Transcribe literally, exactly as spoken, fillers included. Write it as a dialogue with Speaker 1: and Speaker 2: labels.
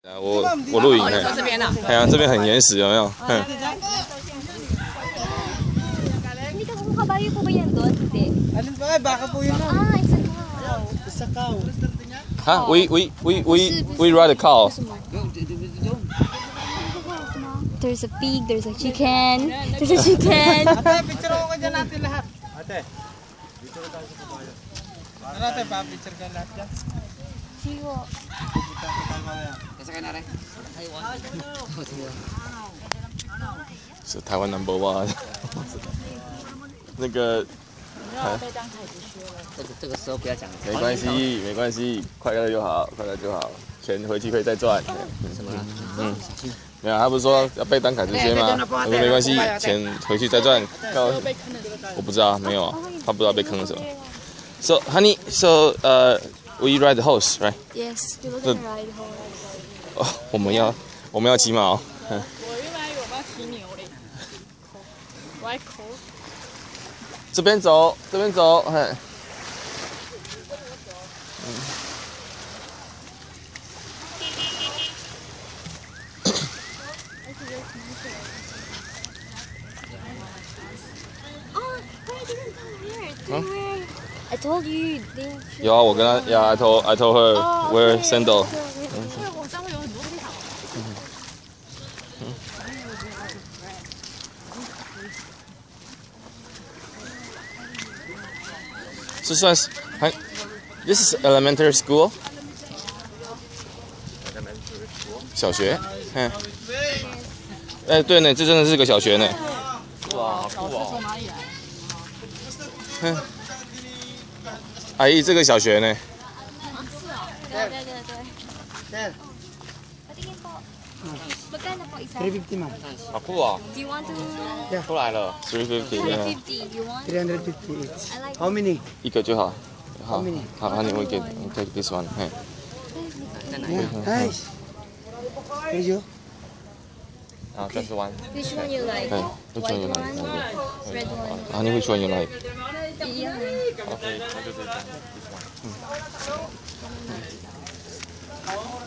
Speaker 1: 我我录影呢。
Speaker 2: 这边呢？
Speaker 1: 哎呀，这边很原始，有没有？嗯。
Speaker 3: Hindi ka makabayo po ba yan doon? Hindi.
Speaker 4: Alin ba? Baka po yun.
Speaker 3: Ah, isa cow.
Speaker 4: Isa cow.
Speaker 1: Ha? We we we we we ride a cow.
Speaker 3: There's a pig, there's a chicken, there's a chicken.
Speaker 4: Ate, picture ko dyan natin lahat. Ate, picture tayo sa kabayo. Ano ate, pa-picture ka lahat dyan?
Speaker 3: Sigo.
Speaker 2: Kasakay na rin.
Speaker 1: 是台湾 number one 。那个，
Speaker 2: 这个这个时候不要讲。
Speaker 1: 没关系，没关系，快乐就好，快乐就好，钱回去可以再赚。
Speaker 2: 什么？
Speaker 1: 嗯，没有，他不是说要被当凯之先吗？我说没关系，钱回去再赚。我不知道，没有啊，他不知道被坑了什么。So honey, so uh, we ride the horse, right?
Speaker 3: Yes, we were gonna ride horse.
Speaker 1: 哦，我们要我们要骑马哦。嗯。 这边走，这边走，嘿。嗯。
Speaker 3: Oh, but I didn't come here. They were. I told you they.
Speaker 1: 有啊，我跟他呀 ，I told I told her wear sandal。 这算是还 ，This is elementary school。小学，嗯，哎，对呢，这真的是个小学呢。哇，好酷哦！嗯，阿姨，这个小学呢？
Speaker 3: 对对对对。Patingin po. Magkano po isa?
Speaker 4: three fifty ma'am.
Speaker 1: 好酷哦！
Speaker 3: Do you want to?
Speaker 1: 出来了，three fifty。
Speaker 3: three fifty. Do you want?
Speaker 4: three hundred fifty each.
Speaker 3: I like.
Speaker 4: How many?
Speaker 1: 一个就好。好
Speaker 4: How many？
Speaker 1: 好，那你会给 take this one， 嘿。
Speaker 4: Yeah, nice. Here's you.
Speaker 1: 啊，这是 one。
Speaker 3: Which one you like?
Speaker 1: 哎，which one you
Speaker 3: White
Speaker 1: like？
Speaker 3: one, red one.
Speaker 1: 啊，你 which one you like？
Speaker 3: 一样。
Speaker 1: OK，那就这张。嗯。